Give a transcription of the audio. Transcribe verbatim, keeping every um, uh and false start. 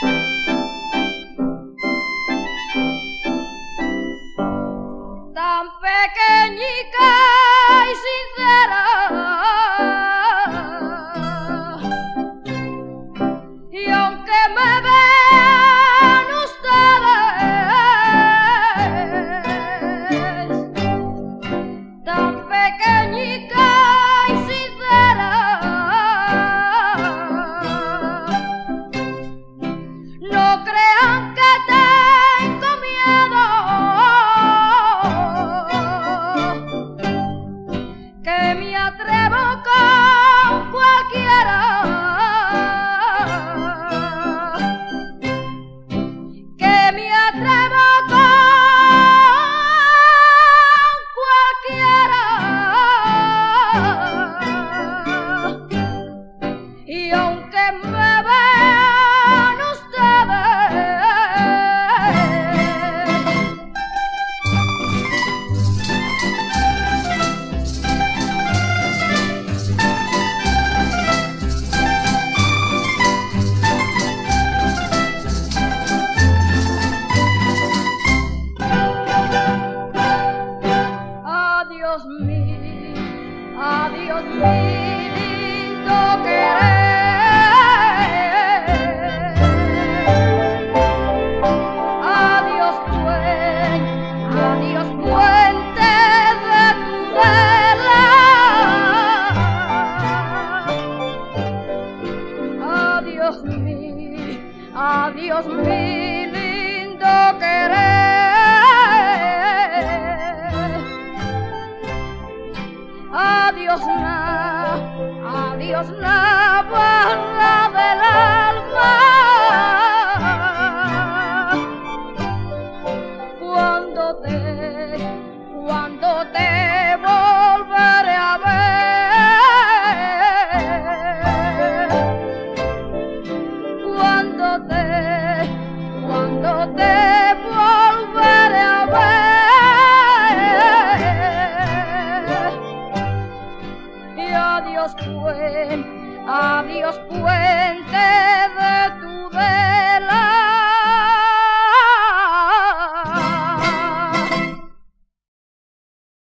Tan pequeñica y sincera, y aunque me vean ustedes tan pequeñica y sincera, no crean que tengo miedo, que me atrevo con cualquiera, que me atrevo con cualquiera, y aunque me vean ustedes adiós mi, adiós mi lindo querer, adiós puente, adiós puente de Tudela, adiós mi, adiós mi lindo querer. Adiós na, adiós na barra del alma, cuando te, cuando te volveré a ver, cuando te, cuando te volveré a ver. Adiós puente, adiós puente